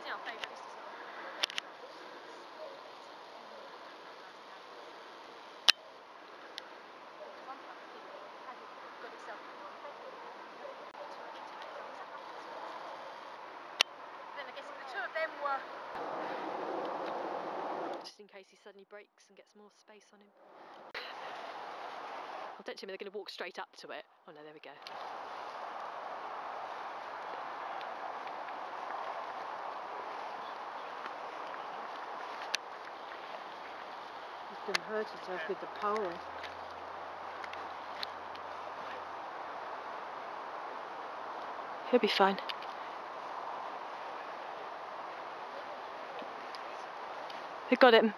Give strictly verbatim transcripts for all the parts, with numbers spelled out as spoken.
actually our favourite is to sort of got itself then I guess if the two of them were just in case he suddenly breaks and gets more space on him. I don't tell me they're going to walk straight up to it. Oh no, there we go. He's going to hurt himself with the pole. He'll be fine. Who got him?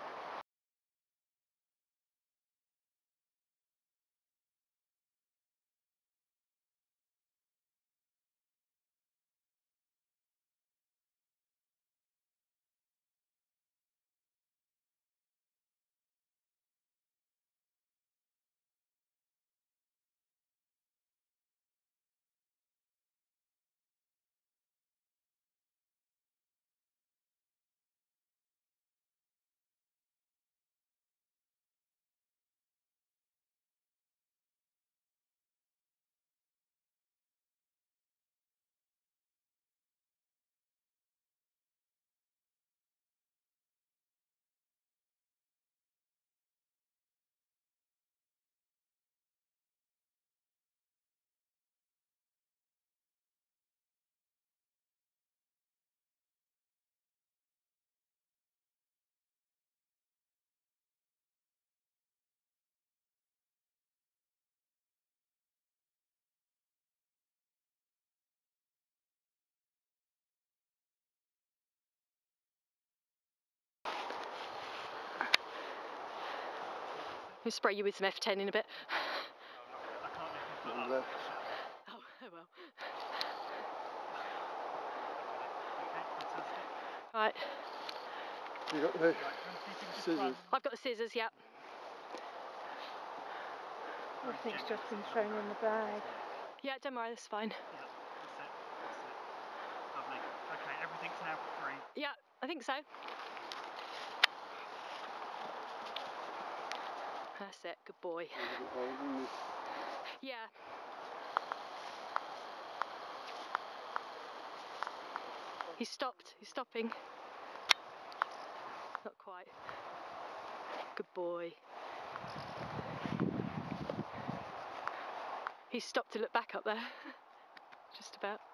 We'll spray you with some F ten in a bit. I can't make it up. Oh, oh well. Okay, fantastic. Right. You got the scissors? I've got the scissors, yeah. Everything's just been thrown in the bag. Yeah, don't worry, that's fine. Yeah, that's it. That's it. Lovely. Okay, everything's now free. Yeah, I think so. That's it, good boy. Yeah. He's stopped, he's stopping. Not quite. Good boy. He's stopped to look back up there. Just about.